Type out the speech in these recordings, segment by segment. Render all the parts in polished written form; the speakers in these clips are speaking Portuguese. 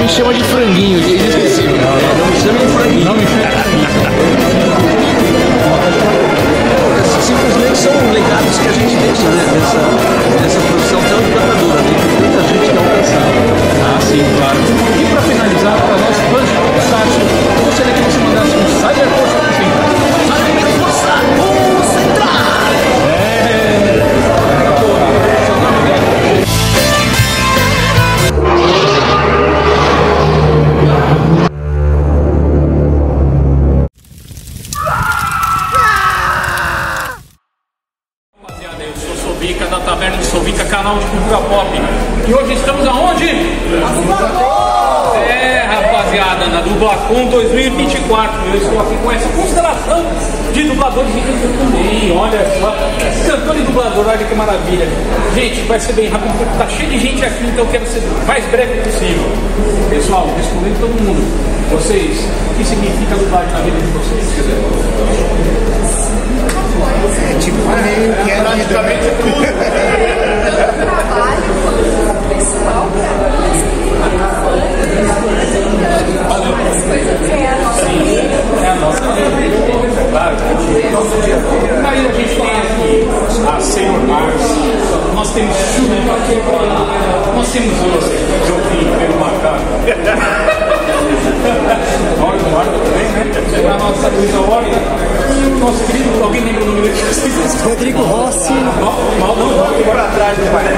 gente chama de franguinho, inesquecível. Não me chama de franguinho. Não me chama de franguinho. Simplesmente são legados que a gente deixa, né, nessa profissão tão encantadora, né? Que muita gente quer alcançar. Ah, sim, claro. E para finalizar, para nós fãs de Tokusatsu, eu gostaria que você mandasse um Cyber Força Concentrar. Cyber Força Concentrar! Da Taverna de Sovica, canal de cultura pop. E hoje estamos aonde? Rapaziada, na Dublacon 2024. Eu estou aqui com essa constelação de dubladores de cantor também. Olha só, cantor e dublador, olha que maravilha. Gente, vai ser bem rápido porque tá cheio de gente aqui, então eu quero ser o mais breve possível. Pessoal, respondendo todo mundo. Vocês, o que significa dublagem na vida de vocês? Quer dizer, tipo, que é praticamente tudo. Trabalho pessoal as coisas que é a nossa vida. É a nossa vida, claro. Aí a gente tem aqui a Senhor Mars, nós temos Chuva, nós temos você, Joaquim, pelo macaco. Olha o Marco também, né? A nossa Luísa Horta e o nosso querido, alguém lembra o nome dele? Rodrigo Rossi. Não, por atrás do pai.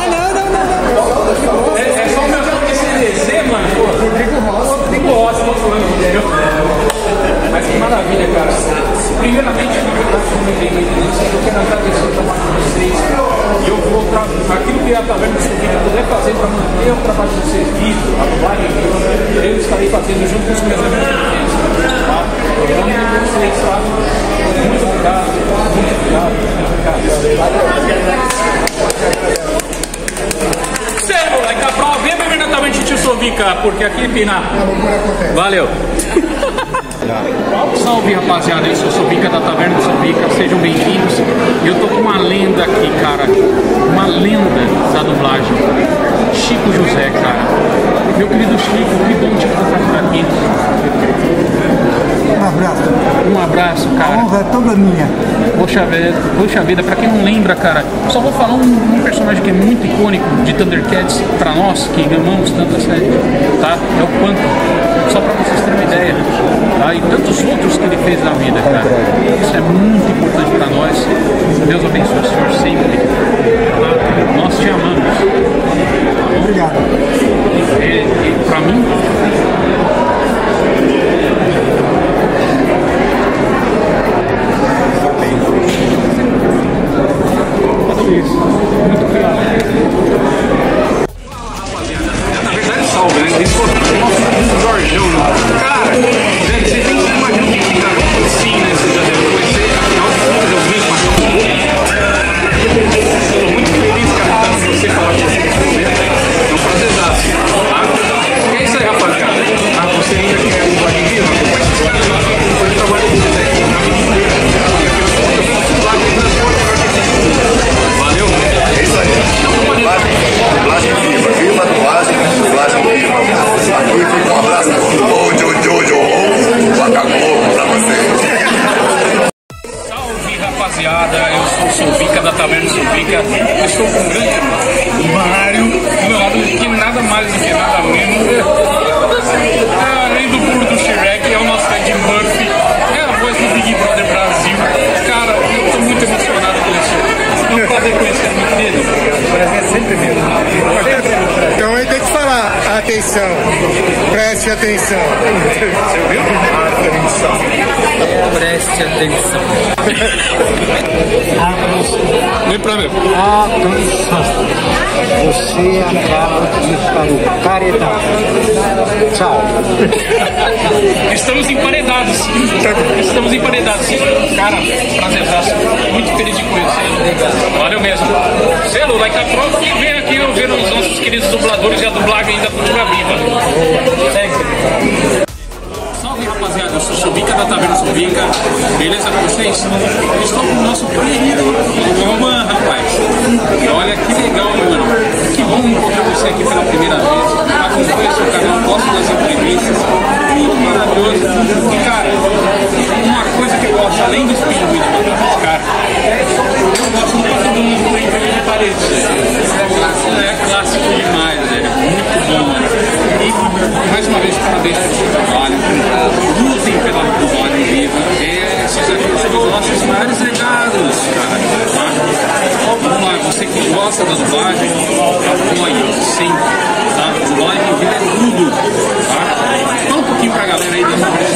Não. É só o meu nome desse DZ, mano. Rodrigo Rossi, não falando, entendeu? Mas que maravilha, cara. Primeiramente, eu quero agradecer o trabalho de vocês. E eu vou aquilo que a Taverna de Sovica puder fazer para manter o trabalho de vocês vivo, a dublagem, eu estarei fazendo junto com os meus amigos. Tá? Então, vocês sabem. Muito obrigado. Célula, daqui a prova, vem imediatamente Tio Sovica, porque aqui pina. Valeu. Salve, rapaziada, eu sou o Sovica da Taverna de Sovica, sejam bem-vindos. E eu tô com uma lenda aqui, cara, uma lenda da dublagem, Chico José, cara. Meu querido Chico, que bom te encontrar por aqui. Um abraço. Um abraço, cara. A honra é toda minha. Poxa vida, pra quem não lembra, cara, só vou falar um personagem que é muito icônico de Thundercats pra nós, que amamos tanto a série, tá? É o Phantom, só pra vocês terem uma ideia, tá? E tantos outros que ele fez na vida, cara. Isso é muito importante pra nós. Deus abençoe o senhor sempre, tá? Nós te amamos. Obrigado. E pra mim, isso. Muito obrigado. Na verdade, salve, né? Esse foi o nosso Jorjão. Cara, gente, vocês nem imaginam o que fica assim, né? Você já deve conhecer. Afinal de contas, eu vim com estou muito feliz, cara, de estar com você falar com você. É um prazerzaço. Tá? E é isso aí, rapaziada. Você ainda quer um dublagem viva? Acompanhe esse cara lá. Depois eu trabalho com você aqui na vida inteira. E aqui eu faço dublagem nas portas. Valeu? É isso aí. Dublagem viva, viva a dublagem, dublagem viva. Aqui fica um abraço do Jojo, Wakagogo pra você. Salve, rapaziada, eu sou o Sovica da Taverna Sovica. Eu estou com um grande Mário do meu lado, que nada mais do que nada menos. Além do puro do Shrek, é o nosso Ed Murphy, é a voz do Big Brother Brasil. Cara, eu estou muito emocionado com isso. É um prazer conhecer, meu querido. O prazer é sempre meu. Então aí tem que falar, atenção, preste atenção. Você ouviu? Atenção. Preste atenção. Vem pra mim. Atenção. Você acaba de ir para o paredão. Tchau. Estamos emparedados. Estamos emparedados. Cara, prazerzaço. Muito feliz de conhecer. Valeu mesmo. Selo, daqui a prova que vem aqui eu ver os nossos queridos dubladores e a dublagem ainda continua viva. Segue. Salve, rapaziada, eu sou o Sovica da Taverna Sovica. Beleza com vocês? Estou com o nosso querido Roman, rapaz. Olha que legal, mano. Que bom encontrar você aqui pela primeira vez. Acompanhe seu canal, gosto negócios, tudo maravilhoso. E cara, uma coisa que eu gosto, além dos pinguins para os caras, eu gosto muito do mundo da entrega de parede. É clássico demais, velho. Muito bom. E mais uma vez, parabéns pelo seu trabalho. Lutem pela dublagem viva. Esses aqui são os nossos maiores legados, cara. Tá? Vamos lá, você que gosta da dublagem, apoie sempre. Tá? Dublagem viva é tudo. Tá? Fala um pouquinho pra galera aí dessa vez.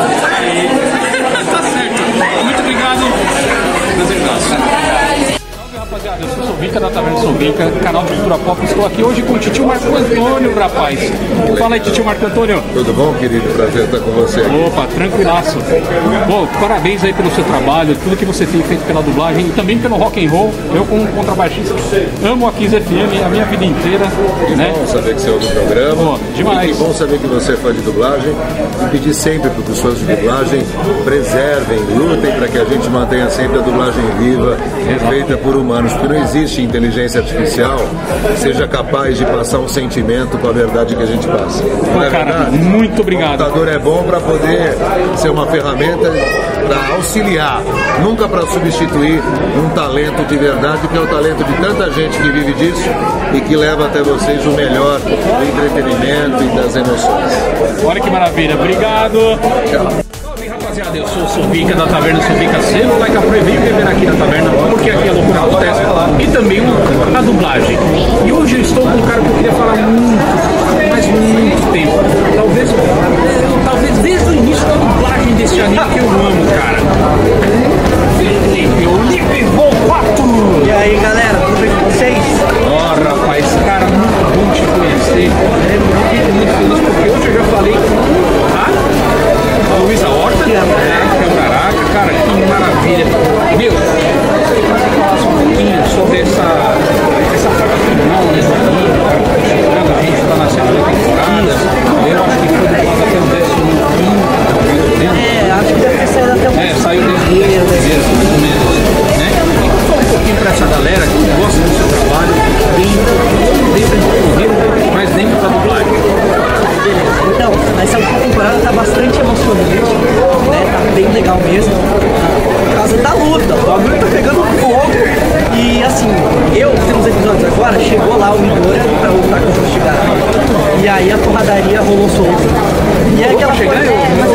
Tá certo. Muito obrigado. Prazerzaço. Rapaziada, eu sou Sovica da Taverna Sovica, canal de cultura pop. Estou aqui hoje com o titio Marco Antônio, rapaz. Fala aí, titio Marco Antônio. Tudo bom, querido? Prazer estar com você aqui. Opa, tranquilaço. Bom, parabéns aí pelo seu trabalho, tudo que você tem feito pela dublagem e também pelo rock and roll. Eu, como contrabaixista, amo a Kiss FM a minha vida inteira. Que né? bom saber que você ouve o programa. Pô, demais. E que bom saber que você é fã de dublagem. E pedir sempre para os fãs de dublagem preservem, lutem para que a gente mantenha sempre a dublagem viva, feita por humanos, porque não existe inteligência artificial que seja capaz de passar um sentimento com a verdade que a gente passa. Pô, cara, muito obrigado. O computador é bom para poder ser uma ferramenta para auxiliar, nunca para substituir um talento de verdade, que é o talento de tanta gente que vive disso e que leva até vocês o melhor do entretenimento e das emoções. Olha que maravilha, obrigado. Tchau. Rapaziada, eu sou o Sovica da Taverna Sovica Selo, like a venho beber aqui na taverna, porque aqui a loucura acontece, e também a dublagem. E hoje eu estou com um cara que eu queria falar muito, mas muito tempo. Talvez desde o início da dublagem desse anime que eu amo, cara. Felipe Volpato! E aí, galera, tudo bem com vocês? Ó, rapaz, cara, muito bom te conhecer. Eu muito feliz porque hoje eu já falei com a Luísa Horta, Camaraca, cara, que maravilha. Meu, você pode falar um pouquinho sobre essa parte final, né, do anime, cara, que tá chegando, a gente tá na segunda temporada, eu acho que foi dublado até o 15º, acho que deve ter saído até o saiu desde o 11º, mais ou menos, né? E fala um pouquinho pra essa galera que gosta do seu trabalho, dentro do corrido, mas dentro da dublagem. Então, essa última temporada tá bastante emocionante, né? Tá bem legal mesmo. Por causa da luta, o bagulho tá pegando fogo. E assim, temos episódios agora, chegou lá o Midori pra lutar contra o Shigara. E aí a porradaria rolou solta. E aí aquela coisa.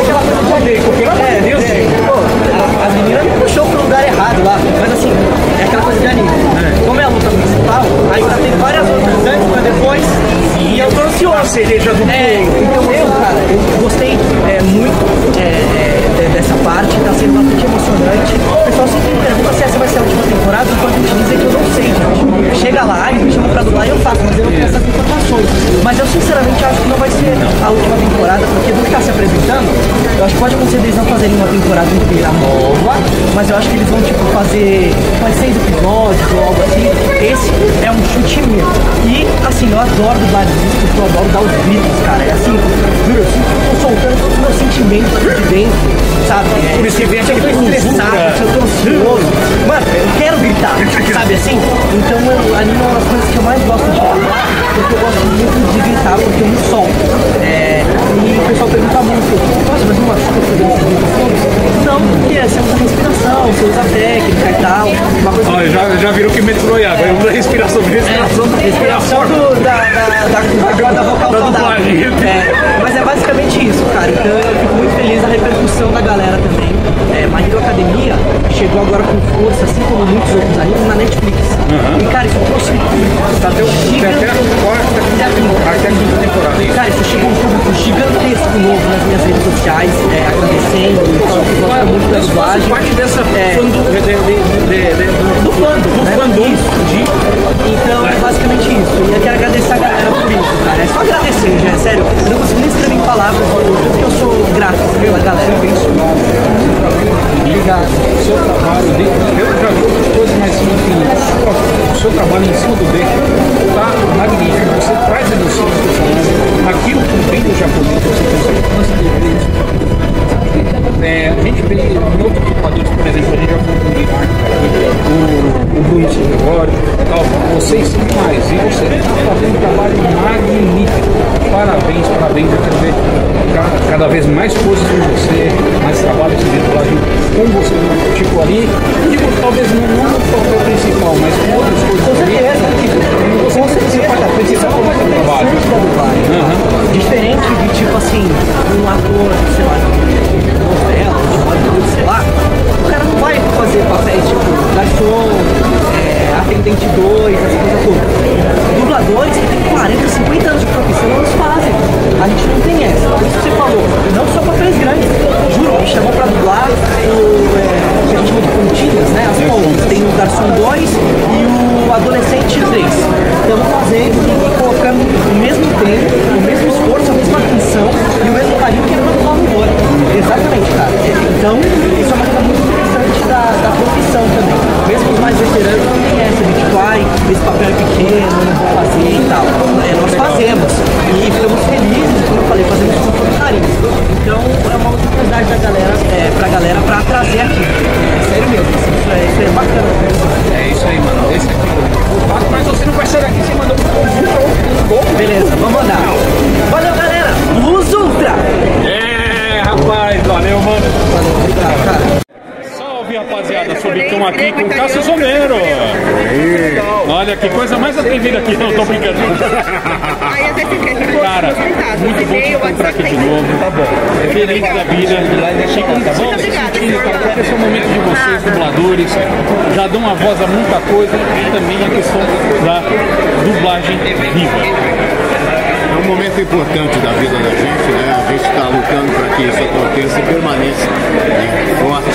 A menina me puxou pro lugar errado lá. Mas assim, é aquela coisa de anime. Como é a luta principal, aí tá tendo várias outras antes pra depois. E eu tô ansioso. A cereja do então cara, eu gostei muito dessa parte, tá sendo bastante emocionante. O pessoal sempre me pergunta se essa vai ser a última temporada, enquanto a gente dizer que eu não sei, gente. Chega lá e me chama pra dublar e eu faço, mas eu não tenho essas informações. Mas eu sinceramente acho que não vai ser a última temporada, porque do que tá se apresentando, eu acho que pode acontecer deles não fazerem uma temporada inteira nova, mas eu acho que eles vão fazer mais 6 episódios ou algo assim. Esse é um chute meu. E assim, eu adoro dublar isso, porque eu adoro dar os gritos, cara. É assim, juro, eu tô soltando todos os meus sentimentos aqui de dentro, sabe? Por isso que vem se eu tô estressado, se eu tô ansioso, mano, eu quero gritar, sabe assim? Então anime é uma das coisas que eu mais gosto de falar, porque eu gosto muito de gritar, porque eu me solto. E o pessoal pergunta muito, nossa, mas não machuca fazer esse grito? Não, porque você usa respiração, você usa técnica e tal. Uma coisa já virou que metrô agora usa respiração da vocal da dublagem. Mas é basicamente isso, cara. Então eu fico muito feliz da repercussão da galera também. My Hero Academia chegou agora com força, assim como muitos outros animes, na Netflix. E cara, isso trouxe até a quinta temporada. Cara, isso chegou um público gigantesco novo nas minhas redes sociais, agradecendo, falando muito da dublagem. Parte dessa do fandom. Então é basicamente isso. E eu quero agradecer a galera por isso, cara. É só agradecer, já, é sério. Eu não consigo nem escrever em palavras porque eu sou grato pela galera. Obrigado. O seu trabalho, eu já vi outras coisas, mas enfim, o seu trabalho em cima do beco tá magnífico. Você traz emoção às pessoas. Aquilo que vem do japonês, você consegue transcrever. A gente vê em outros dubladores, por exemplo, a gente já falou com o Guilherme, o Bruno Silvegório, vocês são demais, e você está fazendo um trabalho magnífico. Parabéns, eu quero ver cada vez mais coisas com você, mais trabalhos de dublagem com você, tipo ali, digo, talvez não no papel principal, mas com outras coisas. Com certeza. Com certeza faz a principal do trabalho. Diferente de, tipo assim, um ator, sei lá, sei lá, o cara não vai fazer papéis tipo garçom, atendente 2, essa coisa toda. Dubladores que tem 40, 50 anos de profissão, eles fazem. A gente não tem essa. Isso que você falou, não só papéis grandes. Juro, me chamou pra dublar que a gente chama de pontinhas, né? As pontas. Tem o garçom 2 e o adolescente 3. Estamos fazendo e colocando o mesmo tempo, o mesmo esforço, a mesma atenção e o mesmo carinho que é pra dublar um humor. Exatamente, cara. Então, isso é uma coisa muito interessante da profissão também. Mesmo os mais veteranos não tem essa de tipo, ai, esse papel é pequeno, não vou fazer e tal. Nós fazemos. E ficamos felizes, como eu falei, fazemos isso com todo carinho. Então, é uma oportunidade da galera, pra galera pra trazer aqui. Sério mesmo, isso é bacana. É isso aí, mano. Esse aqui. Mas você não vai sair daqui sem mandar um gol. Beleza, vamos andar. Valeu, galera. Luz Ultra. Rapaz, valeu, mano. Valeu, obrigado, cara. Salve, rapaziada. Estamos aqui com o Cássio Somero. Olha que coisa mais atrevida aqui. Não, tô brincando. Cara, muito bom te encontrar aqui de novo. Tá bom. Feliz da vida. Tá bom? Sentindo, cara, porque esse é o momento de vocês, dubladores. Já dão uma voz a muita coisa. E também a questão da dublagem viva. É um momento importante da vida da gente, né? A gente está lutando para que isso aconteça e permaneça forte,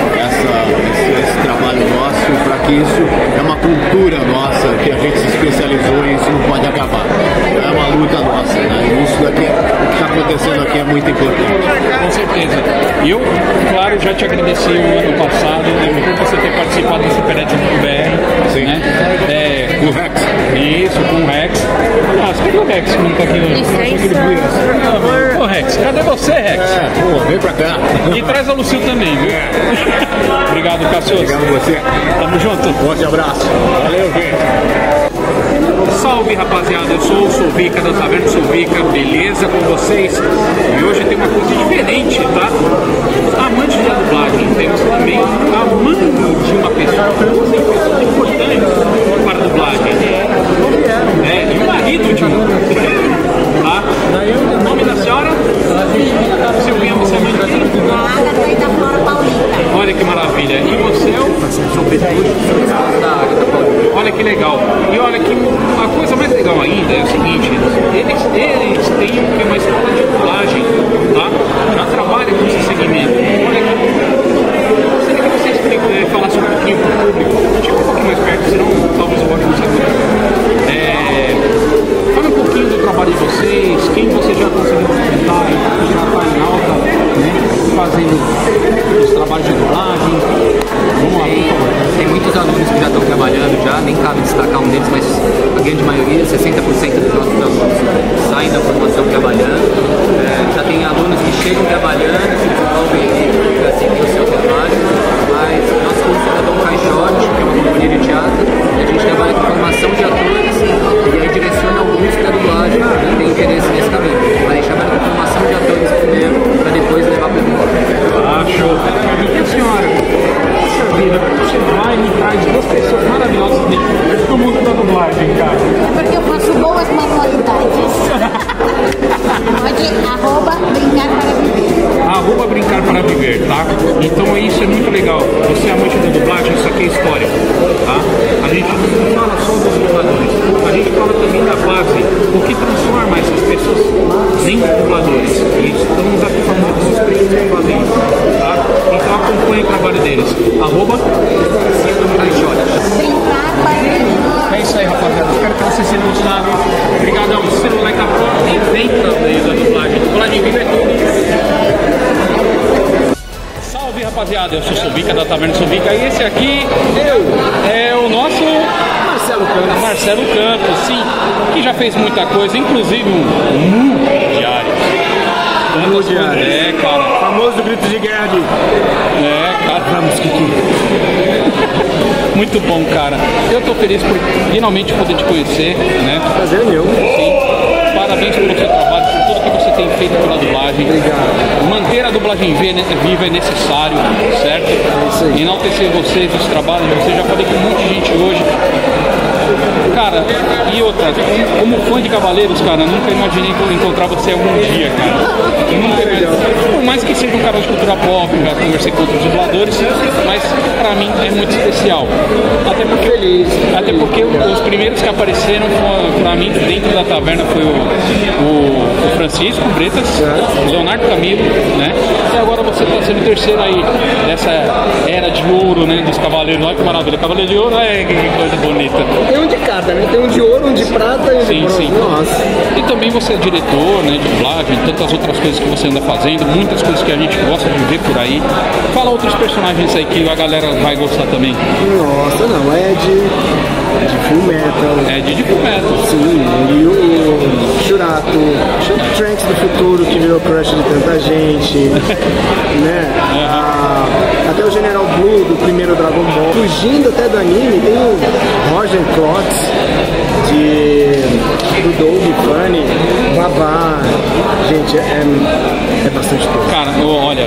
esse trabalho nosso, para que isso é uma cultura nossa, que a gente se especializou e isso não pode acabar. É uma luta nossa, né? E isso daqui, o que está acontecendo aqui é muito importante. Com certeza. E eu, claro, já te agradeci o ano passado, por você ter participado do Supernet.br. Sim. Né? Com o Rex. Isso, com o Rex. Nossa, cadê o Rex que não tá aqui no... Licença. Ô Rex, cadê você, Rex? Vem pra cá. E traz a Lucil também, viu? Obrigado, Cássio. Obrigado a você. Tamo junto. Forte abraço. Valeu, gente. Salve, rapaziada. Eu sou o Sovica da Taverna Sovica. Beleza com vocês? E hoje tem uma coisa diferente, tá? Amante da dublagem. Temos também amante de uma pessoa importante para a dublagem. E o marido de um. Tá? O nome da senhora? Silvinha, você é mãe de quem? Da Flora Paulista. Olha que maravilha. E você é o? Sou Petrucci, sou da área da Paulista. Olha que legal. E olha que a coisa mais legal ainda é o seguinte, eles têm uma escola de dublagem, tá? Já trabalham com esse segmento. Olha que gostaria que você falasse um pouquinho para o público, tipo um pouquinho mais perto, senão talvez eu volte no segundo. Fala um pouquinho do trabalho de vocês, quem você já conseguiu contar, já está em alta, né, fazendo os trabalhos de dublagem. Vamos lá, por favor. Tem muitos alunos que já estão trabalhando já, nem cabe destacar um deles, mas a grande maioria, 60% dos nossos alunos saem da formação trabalhando. Já tem alunos que chegam trabalhando, se desenvolvem para seguir o seu trabalho, mas nosso curso é da Dom Caixote, que é uma companhia de teatro, e a gente trabalha com formação de atores e aí direciona alguns para a dublagem, quem tem interesse nesse caminho. Mas a gente trabalha com formação de atores primeiro, para depois levar para o dublagem. Show. E a senhora? Você vai e traz duas pessoas maravilhosas do mundo da dublagem, cara. Porque eu faço boas manualidades. Pode @brincar para viver. @brincar para viver, tá? Então isso é muito legal. Você é amante da dublagem, isso aqui é história, tá? A gente não fala só dos dubladores, a gente fala também da base, o que transforma essas pessoas em dubladores. E estamos aqui falando dos experiências que fazem isso, tá? Então acompanhe o trabalho deles. Brincar para viver. É isso aí, rapaziada. Espero que vocês tenham gostado. Obrigadão. Se você não like a prova, tem dentro da dublagem. Dublagem viva é tudo. Salve, rapaziada. Eu sou o Sovica da Taverna Sovica. E esse aqui é o nosso Marcelo Campos, sim, que já fez muita coisa, inclusive um diário. Cara. Famoso grito de guerra de... Cara. Vamos, Kiki. Muito bom, cara. Eu tô feliz por finalmente poder te conhecer, né? Prazer é meu. Sim. Parabéns pelo seu trabalho, por tudo que você tem feito pela dublagem. Obrigado. Manter a dublagem viva é necessário, certo? Enaltecer vocês, os trabalhos de vocês. Já falei com muita gente hoje. Cara, e outra, como fã de Cavaleiros, cara, nunca imaginei encontrar você algum dia, cara. Por mais que seja um canal de cultura pop, já conversei com outros dubladores, mas pra mim é muito especial. Até porque os primeiros que apareceram pra mim dentro da taverna foi o Francisco Bretas, o Leonardo Camilo, né? E agora você tá sendo o terceiro aí dessa era de ouro, né, dos Cavaleiros. Olha que maravilha, Cavaleiro de Ouro, que coisa bonita. Tem um de cada, né? Tem um de ouro, um de prata e um de bronze. Sim. Nossa. E também você é diretor, né, de dublagem, tantas outras coisas que você anda fazendo, muitas coisas que a gente gosta de ver por aí. Fala outros personagens aí que a galera vai gostar também. Nossa, não, é de Full Metal. É de Full Metal. Sim, e o Shurato, o Trunks do futuro que virou crush de tanta gente, né? Até o General Blue do primeiro Dragon Ball. Fugindo até do anime, tem o Roger Klotz do Doug Funny, Babá. Gente, é bastante coisa. Cara, olha,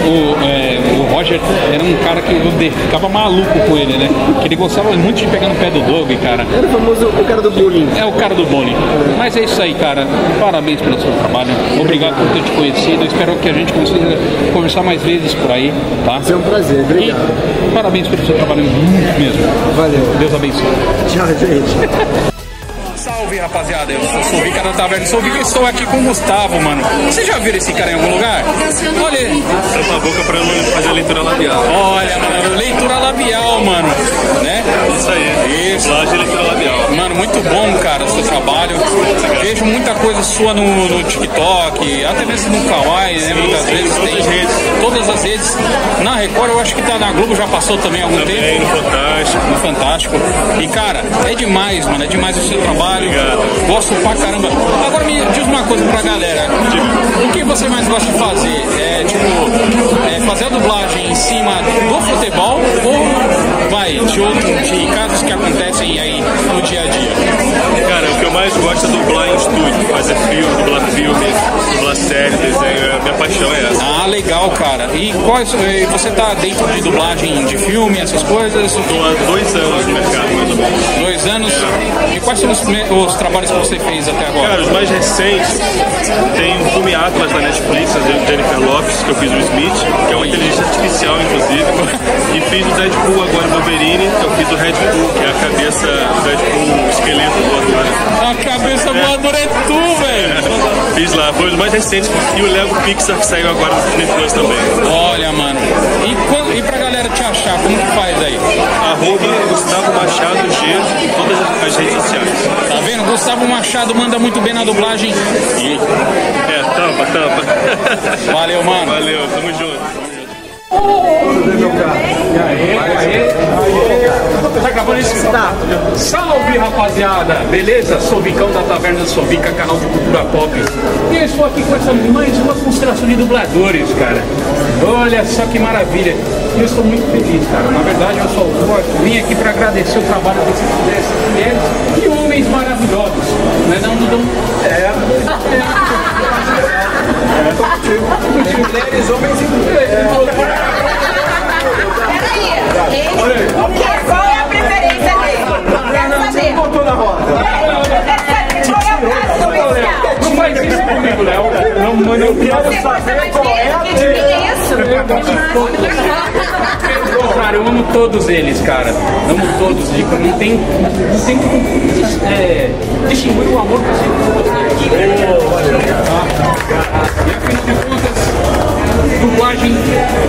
o Roger era um cara que eu ficava maluco com ele, né? Que ele gostava muito de pegar no pé do Doug, cara. Era o famoso o cara do bullying. É o cara do bullying. Mas é isso aí, cara. Parabéns pelo seu trabalho. Obrigado por ter te conhecido. Espero que a gente consiga conversar mais vezes por aí, tá? Foi um prazer, obrigado. E parabéns pelo seu trabalho muito mesmo. Valeu. Deus abençoe. Tchau, gente. Salve, rapaziada, eu sou o Vica da Taverna, estou aqui com o Gustavo, mano. Vocês já viram esse cara em algum lugar? Olha, tampa a boca pra eu fazer a leitura labial. Olha, mano, leitura labial, mano, né? Isso aí, isso. Dublagem e leitura labial. Mano, muito bom, cara, o seu trabalho. Vejo muita coisa sua no TikTok, até mesmo no Kawaii, né? Muitas vezes tem todas as redes. Na Record, eu acho que tá na Globo, já passou também há algum tempo. No Fantástico. No Fantástico. E, cara, é demais, mano, é demais o seu trabalho. Obrigado. Gosto pra caramba. Agora me diz uma coisa pra galera. O que você mais gosta de fazer? Fazer a dublagem em cima do futebol ou de casos que acontecem aí no dia a dia? Cara, o que eu mais gosto é dublar em estúdio. Fazer filme, dublar série, desenho. Minha paixão é essa. Ah, legal, cara. E você tá dentro de dublagem de filme, essas coisas? Estou há 2 anos no mercado, mais ou menos. 2 anos? E quais são os trabalhos que você fez até agora? Cara, os mais recentes tem o filme Atlas da Netflix, da Jennifer Lopez, que eu fiz o Smith, que é uma inteligência artificial, inclusive. E fiz o Deadpool agora, o Wolverine, que eu fiz o Red Bull, que é a cabeça do Deadpool, o esqueleto voador. A cabeça voadora é tu, velho! Fiz lá, foi os mais recentes. E o Lego Pixar, que saiu agora no Disney Plus também. Olha, mano. E pra galera te achar, como que faz aí? @Gustavo Machado G em todas as redes sociais. Tá vendo? Gustavo Machado manda muito bem na dublagem. Tampa. Valeu, mano. Valeu, tamo junto. Tá gravando isso? Tá. Salve, rapaziada! Beleza? Sou o Vicão da Taverna Sovica, canal de cultura pop. E eu estou aqui com mais uma constelação de dubladores, cara. Olha só que maravilha. Eu estou muito feliz, cara. Na verdade, eu só vim aqui para agradecer o trabalho dessas mulheres e homens maravilhosos. Não é não, Dudão? Mulheres, homens e mulheres. Qual é a preferência dele? Quero saber. Botou na roda. Não faz isso comigo, Léo. Não quero saber qual é a dele. Cara, eu amo todos eles, cara. Amo todos. Não tem distinguir o amor que eu sinto. E afinal de contas, dublagem